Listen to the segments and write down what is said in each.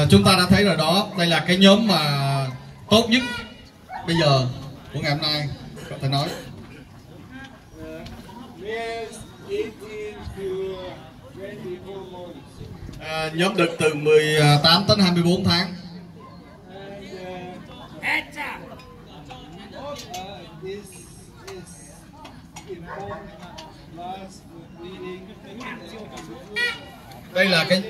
Chúng ta đã thấy rồi đó, đây là cái nhóm mà tốt nhất bây giờ của ngày hôm nay, có thể nói. Nhóm đực từ 18 đến 24 tháng. Đây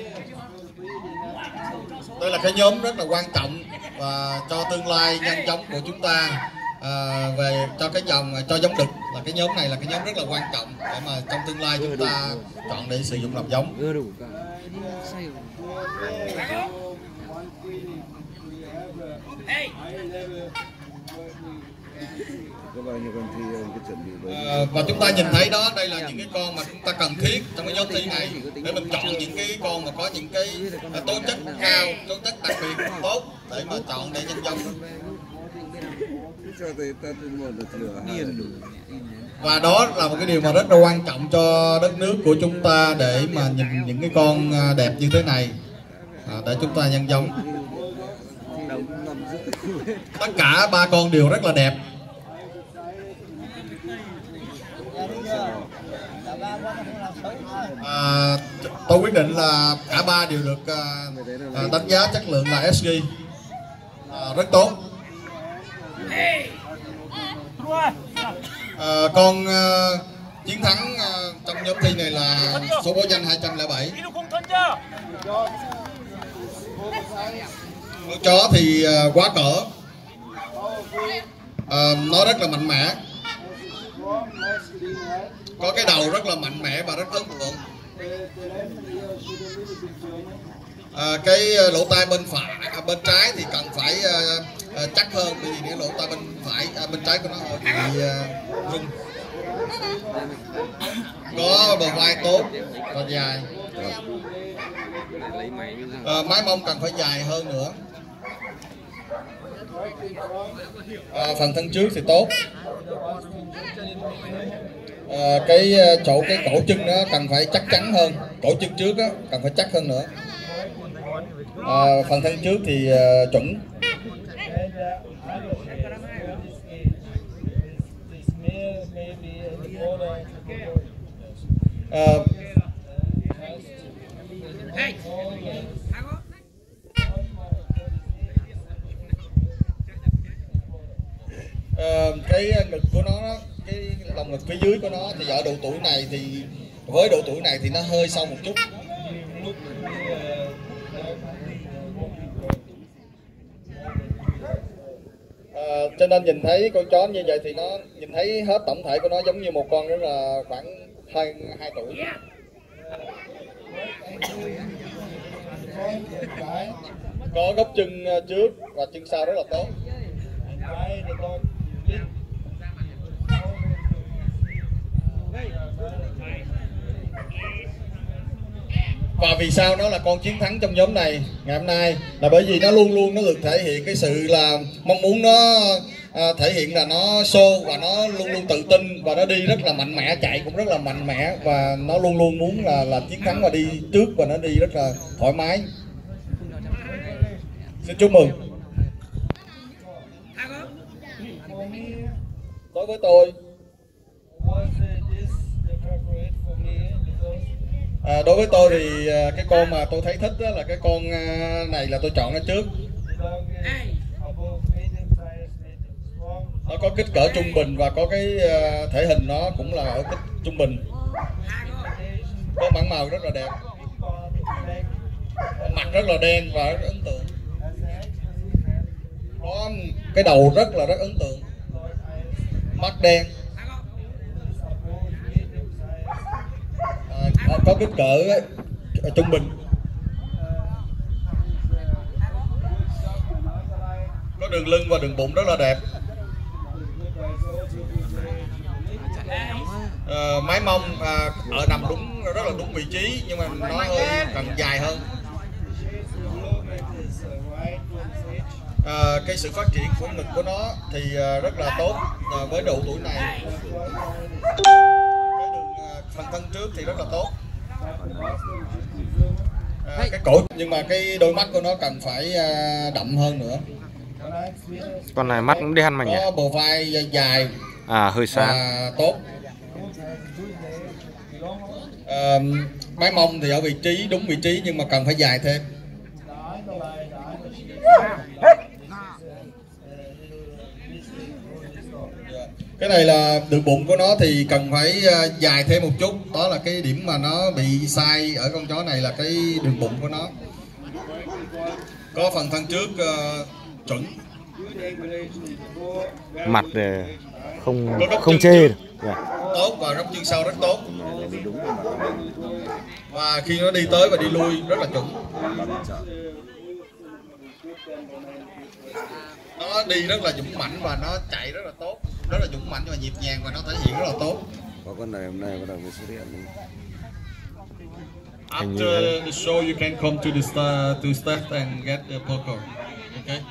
là cái nhóm rất là quan trọng và cho tương lai nhân giống của chúng ta, về cho cái dòng cho giống đực, là cái nhóm này là cái nhóm rất là quan trọng để mà trong tương lai chúng ta chọn để sử dụng làm giống. Và chúng ta nhìn thấy đó, đây là những cái con mà chúng ta cần thiết trong cái nhóm thi này để mình chọn những cái con mà có những cái tố chất cao, tố chất đặc biệt tốt để mà chọn để nhân giống. Và đó là một cái điều mà rất là quan trọng cho đất nước của chúng ta, để mà nhìn những cái con đẹp như thế này để chúng ta nhân giống. Tất cả ba con đều rất là đẹp. Tôi quyết định là cả ba đều được đánh giá chất lượng là SG rất tốt. Con chiến thắng trong nhóm thi này là số báo danh 207. Con chó thì quá cỡ, nó rất là mạnh mẽ, có cái đầu rất là mạnh mẽ và rất ấn tượng. Cái lỗ tai bên phải, bên trái thì cần phải chắc hơn, bởi vì cái lỗ tai bên phải, bên trái của nó hơi bị rung. Có bờ vai tốt và dài. Mái mông cần phải dài hơn nữa. Phần thân trước thì tốt. Cái cổ chân nó cần phải chắc chắn hơn, cổ chân trước á cần phải chắc hơn nữa. Phần thân trước thì chuẩn. Cái ngực của nó, cái lồng ngực phía dưới của nó thì ở độ tuổi này thì với độ tuổi này thì nó hơi sâu một chút. Cho nên nhìn thấy con chó như vậy thì nó nhìn thấy hết tổng thể của nó giống như một con rất là khoảng 2 tuổi. Có góc chân trước và chân sau rất là tốt. Và vì sao nó là con chiến thắng trong nhóm này ngày hôm nay là bởi vì nó luôn luôn nó được thể hiện cái sự là mong muốn nó thể hiện là nó show, và nó luôn luôn tự tin và nó đi rất là mạnh mẽ, chạy cũng rất là mạnh mẽ, và nó luôn luôn muốn là chiến thắng và đi trước, và nó đi rất là thoải mái. Xin chúc mừng. Đối với tôi, đối với tôi thì cái con mà tôi thấy thích là cái con này là tôi chọn nó trước. Nó có kích cỡ trung bình và có cái thể hình nó cũng là ở kích trung bình. Có bản màu rất là đẹp, mặt rất là đen và rất ấn tượng. Có cái đầu rất ấn tượng, mắt đen, có kích cỡ trung bình, có đường lưng và đường bụng rất là đẹp. Mái mông ở nằm đúng, rất là đúng vị trí, nhưng mà nó hơi cần dài hơn. Cái sự phát triển của ngực của nó thì rất là tốt với độ tuổi này. Cái đường phần thân trước thì rất là tốt. cái cổ, nhưng mà cái đôi mắt của nó cần phải đậm hơn nữa. Con này mắt cũng đen mà nhỉ? Có bờ vai dài, hơi sáng và tốt. Mái mông thì ở vị trí đúng vị trí nhưng mà cần phải dài thêm. Cái này là đường bụng của nó thì cần phải dài thêm một chút. Đó là cái điểm mà nó bị sai ở con chó này, là cái đường bụng của nó. Có phần thân trước chuẩn. mặt không chê được. Tốt, và góc chân sau rất tốt. Và khi nó đi tới và đi lui rất là chuẩn. Nó đi rất là dũng mãnh và nó chạy rất là tốt, rất là dũng mãnh và nhịp nhàng, và nó thể hiện rất là tốt. Có con này hôm nay bắt đầu mới xuất hiện. After the show, you can come to the staff and get the poker. Okay.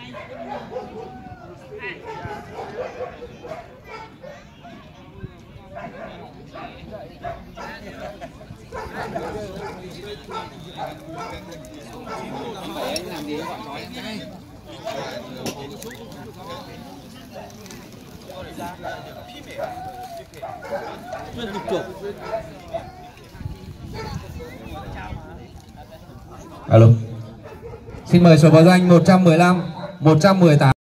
Alo. Xin mời số báo danh 115, 118.